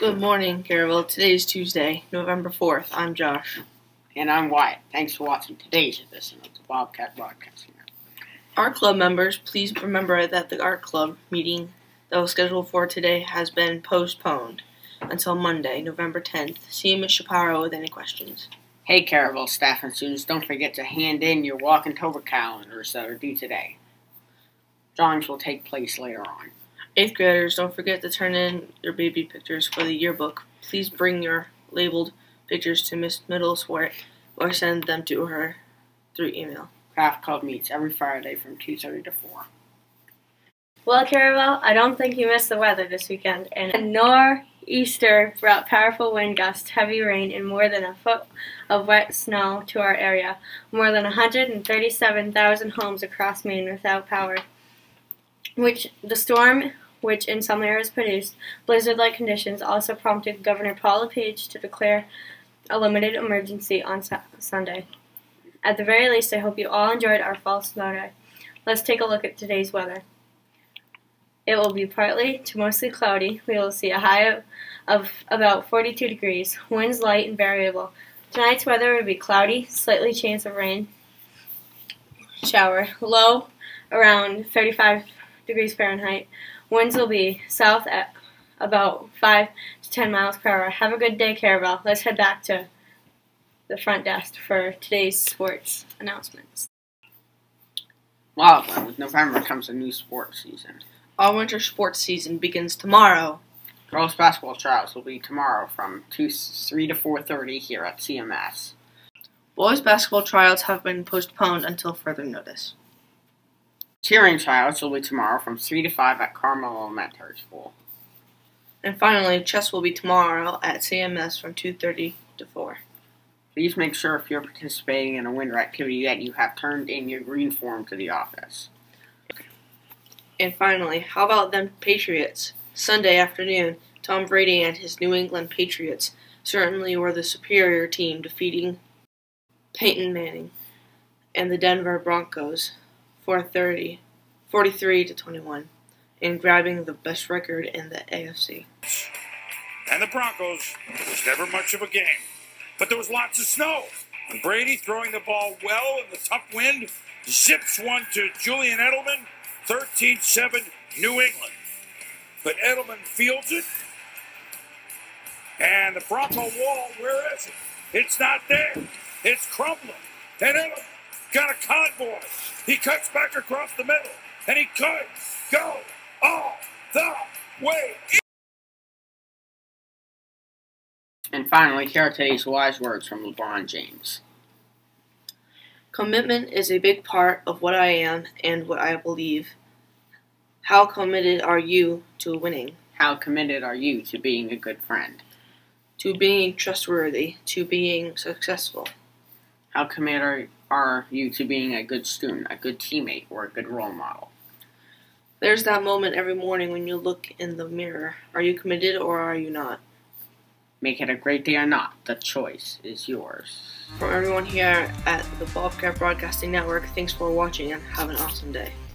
Good morning, Caravel. Today is Tuesday, November 4th. I'm Josh. And I'm Wyatt. Thanks for watching today's edition of the Bobcat Broadcasting Network. Art Club members, please remember that the Art Club meeting that was scheduled for today has been postponed until Monday, November 10th. See Ms. Shapiro with any questions. Hey, Caravel staff and students, don't forget to hand in your Walk-in-Tober calendars that are due today. Drawings will take place later on. 8th graders, don't forget to turn in your baby pictures for the yearbook. Please bring your labeled pictures to Miss Middlesworth or send them to her through email. Craft Club meets every Friday from 2:30 to 4. Well, Caravel, I don't think you missed the weather this weekend. And a nor'easter brought powerful wind gusts, heavy rain, and more than a foot of wet snow to our area. More than 137,000 homes across Maine without power. The storm, which in some areas produced blizzard-like conditions, also prompted Governor Paul LePage to declare a limited emergency on Sunday. At the very least, I hope you all enjoyed our fall snow day. Let's take a look at today's weather. It will be partly to mostly cloudy. We will see a high of about 42 degrees. Winds light and variable. Tonight's weather will be cloudy, slightly chance of rain, shower. Low around 35 degrees Fahrenheit. Winds will be south at about 5 to 10 miles per hour. Have a good day, Caravel. Let's head back to the front desk for today's sports announcements. Well, with November comes a new sports season. Our winter sports season begins tomorrow. Girls basketball tryouts will be tomorrow from 3 to 4:30 here at CMS. Boys basketball tryouts have been postponed until further notice. Cheering tryouts will be tomorrow from 3 to 5 at Carmel Elementary School. And finally, chess will be tomorrow at CMS from 2:30 to 4. Please make sure if you're participating in a winter activity that you have turned in your green form to the office. And finally, how about them Patriots? Sunday afternoon, Tom Brady and his New England Patriots certainly were the superior team, defeating Peyton Manning and the Denver Broncos 43 to 21, and grabbing the best record in the AFC. And the Broncos, it was never much of a game, but there was lots of snow. And Brady, throwing the ball well in the tough wind, zips one to Julian Edelman, 13-7 New England. But Edelman fields it, and the Bronco wall, where is it? It's not there. It's crumbling. And Edelman got a convoy. He cuts back across the middle, and he could go all the way. And finally, here are today's wise words from LeBron James. Commitment is a big part of what I am and what I believe. How committed are you to winning? How committed are you to being a good friend? To being trustworthy? To being successful? How committed are you to being a good student, a good teammate, or a good role model? There's that moment every morning when you look in the mirror. Are you committed or are you not? Make it a great day or not. The choice is yours. From everyone here at the Bobcat Broadcasting Network, thanks for watching and have an awesome day.